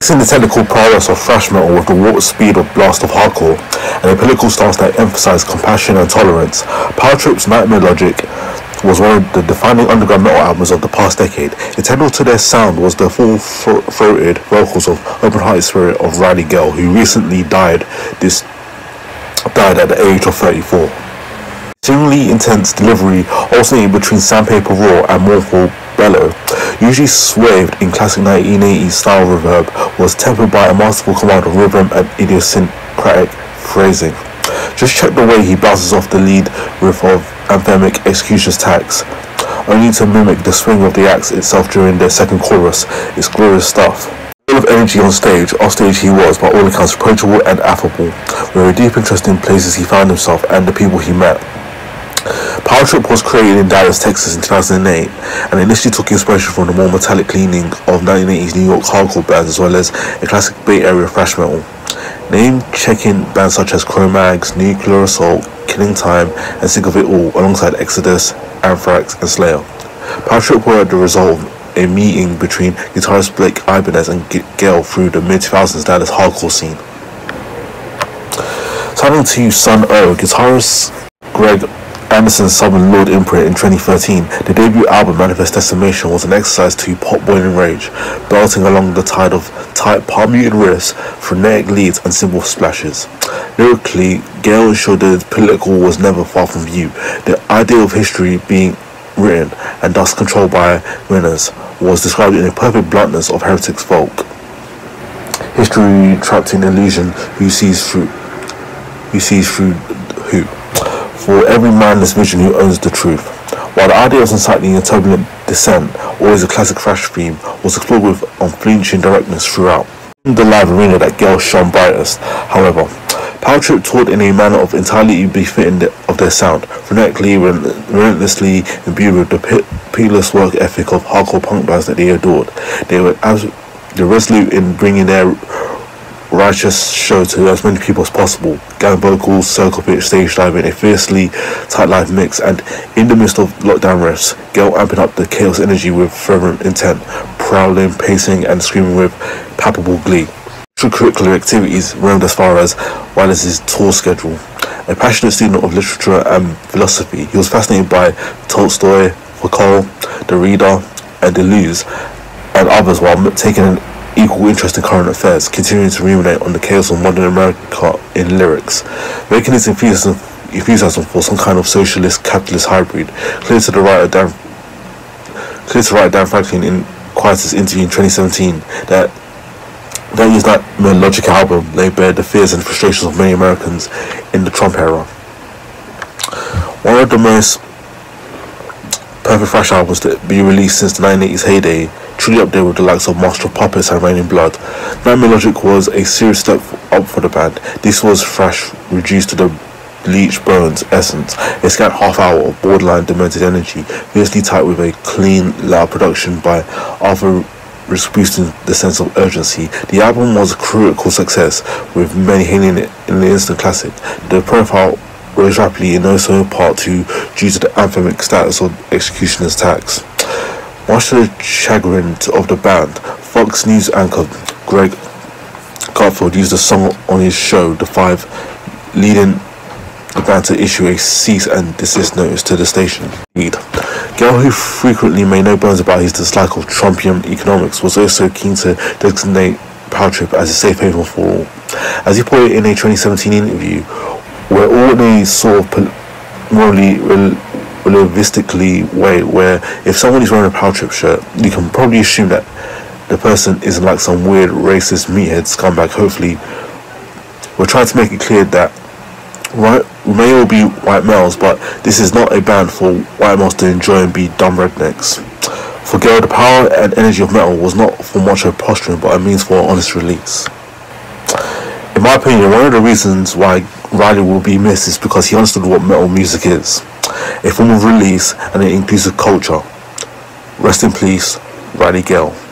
Mixing the technical prowess of thrash metal with the warp speed of blast of hardcore, and a political stance that emphasized compassion and tolerance, Power Trip's Nightmare Logic was one of the defining underground metal albums of the past decade. Integral to their sound was the full-throated vocals of open-hearted spirit of Riley Gale, who recently died at the age of 34. Extremely intense delivery, alternating between sandpaper roar and mournful bellow, usually swathed in classic 1980s style reverb, was tempered by a masterful command of rhythm and idiosyncratic phrasing. Just check the way he bounces off the lead riff of anthemic Executioner's Tax, only to mimic the swing of the axe itself during the second chorus. It's glorious stuff. Full of energy on stage, off stage he was, by all accounts, approachable and affable, with a deep interest in places he found himself and the people he met. Power Trip was created in Dallas, Texas in 2008, and initially took inspiration from the more metallic leaning of 1980s New York hardcore bands, as well as a classic Bay Area thrash metal. Name-checking bands such as Cro-Mags, Nuclear Assault, Killing Time, and Sick of It All, alongside Exodus, Anthrax, and Slayer. Power Trip were the result of a meeting between guitarist Blake Ibanez and Gale through the mid-2000s Dallas hardcore scene. Signing to Sun O, guitarist Greg Anderson's Southern Lord imprint in 2013, the debut album Manifest Decimation was an exercise to pot-boiling rage, belting along the tide of tight palm-muted riffs, frenetic leads and cymbal splashes. Lyrically, Gale ensured the political was never far from view. The idea of history being written and thus controlled by winners was described in a perfect bluntness of heretics folk. History trapped in illusion, who sees through who. For every mindless vision who owns the truth. While the idea of unsightly and turbulent descent, always a classic thrash theme, was explored with unflinching directness throughout. In the live arena that Gale shone brightest, however, Power Trip toured in a manner of entirely befitting of their sound, frenetically, relentlessly imbued with the peerless work ethic of hardcore punk bands that they adored. They were resolute in bringing their righteous show to as many people as possible. Gang vocals, circle pitch, stage diving, a fiercely tight live mix, and in the midst of lockdown riffs, Gale amping up the chaos energy with fervent intent, prowling, pacing, and screaming with palpable glee. Extracurricular activities roamed as far as Wallace's tour schedule. A passionate student of literature and philosophy, he was fascinated by Tolstoy, Foucault, Derrida, and Deleuze, and others, while taking an equal interest in current affairs, continuing to ruminate on the chaos of modern America in lyrics, making his enthusiasm for some kind of socialist capitalist hybrid clear to writer Dan Franklin in Quietus interview in 2017 that his Nightmare Logic album laid bare the fears and frustrations of many Americans in the Trump era. One of the most perfect thrash albums to be released since the 1980s heyday, truly up there with the likes of Master of Puppets and Rain in Blood. Nightmare Logic was a serious step up for the band. This was thrash reduced to the bleached bones essence, a scant half hour of borderline demented energy, fiercely tight with a clean, loud production by Arthur boosting the sense of urgency. The album was a critical success, with many hailing it in the instant classic. The profile rose rapidly in also part due to the anthemic status of Executioner's Tax. Much to the chagrin of the band, Fox News anchor Greg Garfield used the song on his show The Five, leading the band to issue a cease and desist notice to the station. Gale, who frequently made no bones about his dislike of Trumpian economics, was also keen to designate Power Trip as a safe haven for all. As he put it in a 2017 interview, we're all in a sort of morally relativistically way where if someone is wearing a Power Trip shirt, you can probably assume that the person isn't like some weird racist meathead scumbag. Hopefully, we're trying to make it clear that we may all be white males, but this is not a band for white males to enjoy and be dumb rednecks. For Gale, the power and energy of metal was not for macho posturing, but a means for honest release. In my opinion, one of the reasons why Riley will be missed is because he understood what metal music is, a form of release and an inclusive culture. Rest in peace, Riley Gale.